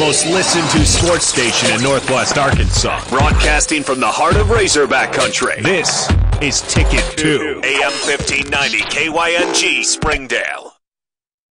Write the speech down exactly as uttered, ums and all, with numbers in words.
most listened to sports station in Northwest Arkansas. Broadcasting from the heart of Razorback country. This is Ticket two. A M fifteen ninety K Y N G Springdale.